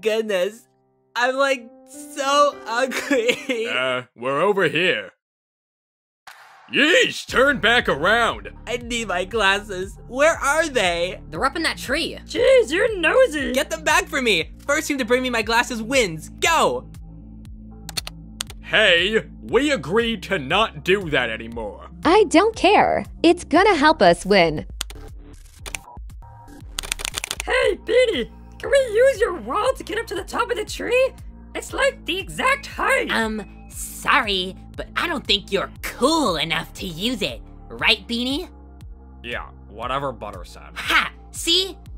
goodness. I'm like so ugly. We're over here. Yeesh, turn back around. I need my glasses. Where are they? They're up in that tree. Jeez, you're nosy. Get them back for me. First team to bring me my glasses wins. Go. Hey, we agreed to not do that anymore. I don't care. It's gonna help us win. Hey, Beanie, can we use your wall to get up to the top of the tree? It's like the exact height. Sorry, but I don't think you're cool enough to use it. Right, Beanie? Yeah, whatever Butter said. Ha! See?